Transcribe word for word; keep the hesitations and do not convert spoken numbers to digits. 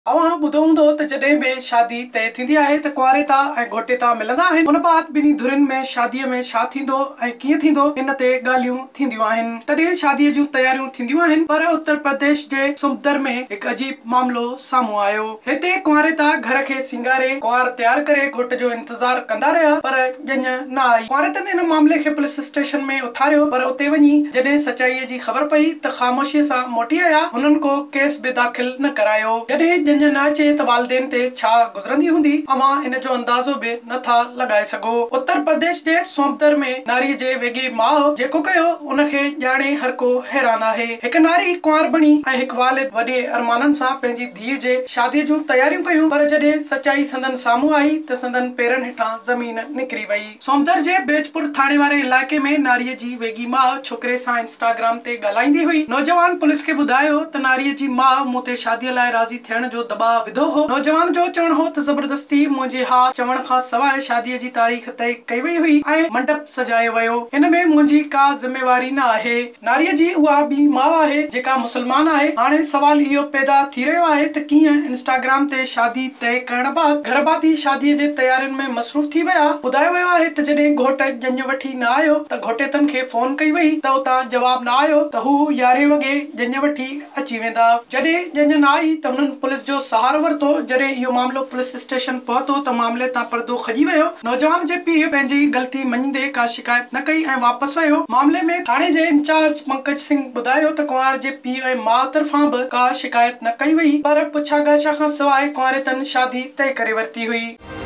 अवां ॿुधो हूंदो त जॾहिं बि शादी तय थींदी आहे त कुंवारे तां ऐं घोटे तां मिलंदा आहिनि। उन बाद ॿिन्ही धुरियुनि में शादीअ में छा थींदो ऐं कीअं थींदो इन ते ॻाल्हियूं थींदियूं आहिनि। तॾहिं शादीअ जूं तयारियूं थींदियूं आहिनि, पर उत्तर प्रदेश जे सोनभद्र में हिकु अजीब मामलो साम्हूं आयो। हिते कुंवारे तां घर खे सिंगारे कुंवार तयार करे घोट जो इंतजार कंदा रहिया, पर ॼञ न आई। कुंवारेतनि इन मामले खे पुलिस स्टेशन में उथारियो, पर उते वञी जॾहिं सचाईअ जी ख़बर पई त ख़ामोशीअ सां मोटी आया। हुननि को केस बि दाख़िल न करायो। जॾहिं ॼञ न अचे त वालदेन ते छा गुज़रंदी हूंदी, अवां इन जो अंदाज़ो बि नथा लॻाए सघो। उत्तर प्रदेश जे सोनभद्र में नारीअ जे वेगी माउ जेको कयो उनखे ॼाणे हर को हैरान आहे। हिकु नारी कुंवार बणी ऐं हिकु वालिद वॾे अरमाननि सां पंहिंजी धीअ जे शादीअ जूं तयारियूं कयूं, पर जॾहिं सचाई संदन साम्हूं आई त संदन पेरनि हेठां ज़मीन निकिरी वई। सोनभद्र जे बेजपुर थाणे वारे इलाइक़े में नारीअ जी वेगी माउ छोकिरे सां इंस्टाग्राम ते ॻाल्हाईंदी हुई। नौजवान पुलिस खे ॿुधायो त नारीअ जी माउ मूं ते शादीअ लाइ राज़ी थियण जो दबाव विधो हो। नौजवान जो चवण हो त ज़बरदस्ती मुंहिंजे हा चवण खां सवाइ शादीअ जी तारीख़ तय कई वई हुई ऐं मंडप सजायो वियो। हिन में मुंहिंजी का ज़िम्मेवारी न आहे। नारीअ जी उहा ॿी माउ आहे जेका मुसलमान आहे। हाणे सवाल इहो पैदा थी रहियो आहे त कीअं इंस्टाग्राम ते शादी तय करण बाद घरभाती शादीअ जे तयारियुनि में मसरूफ़ थी विया। ॿुधायो वियो आहे त जॾहिं घोट ॼञ वठी न आयो त घोटेतनि खे फोन कई वई त उतां जवाब न आयो त हू यारहें वॻे ॼञ वठी अची वेंदा। जॾहिं ॼञ न आई त हुननि पुलिस जो सहारो वरितो। जॾहिं इहो मामलो पुलिस स्टेशन पहुतो त मामले तां पर्दो खॼी वियो। नौजवान जे पीउ पंहिंजी ग़लती मञींदे का शिकायत न कई ऐं वापसि वियो। मामले में थाणे जे इंचार्ज पंकज सिंह ॿुधायो त कुंवार जे पीउ ऐं माउ तरफ़ां बि का शिकायत न कई वई, पर पुछा ॻाछा खां सवाइ कुंवारेतनि शादी तय करे वरिती हुई।